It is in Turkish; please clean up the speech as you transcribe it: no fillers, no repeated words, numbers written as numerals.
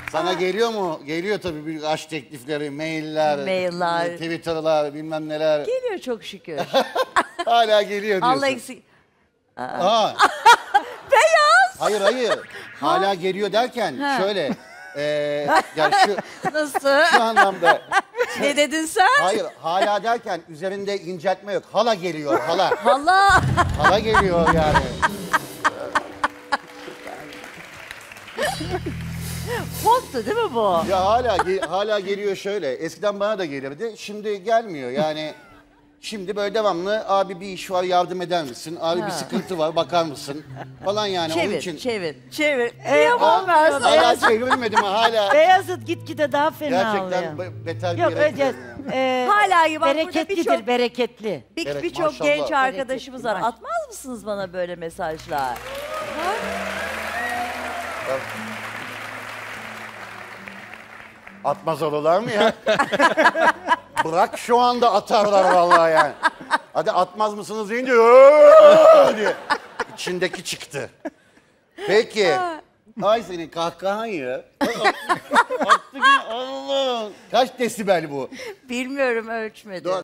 Sana geliyor mu? Geliyor tabii büyük aşk teklifleri, mailler, Twitter'lar, bilmem neler. Geliyor çok şükür. Hala geliyor diyorsun. Allah eksik. Aa. Beyaz. Hayır. Hala geliyor derken şöyle. Yani Nasıl? şu anlamda. Ne dedin sen? Hayır, hala derken üzerinde inceltme yok. Hala geliyor, hala. Allah. Hala geliyor yani. Folk'tu değil mi bu? Ya hala geliyor şöyle. Eskiden bana da gelirdi. Şimdi gelmiyor. Yani şimdi böyle devamlı abi bir iş var yardım eder misin? Abi bir sıkıntı var bakar mısın? Falan yani onun için. Çevir. Kıyamam ben sana. Hala çevrilmedim hala. Beyazıt gitgide daha fena oluyor. Gerçekten beter bir Yok yere öyle. gidiyorum Hala iyi, bak burada Bereketlidir, bereketli. birçok maşallah. genç arkadaşımız var. Bereketli, Atmaz mısınız bana böyle mesajlar? Atmaz olurlar mı ya? Bırak şu anda atarlar vallahi yani. Hadi atmaz mısınız deyince "Öööö" diye içindeki çıktı. Peki. Ay senin kahkahan ya. Attı ki Allah. Kaç desibel bu? Bilmiyorum, ölçmedim.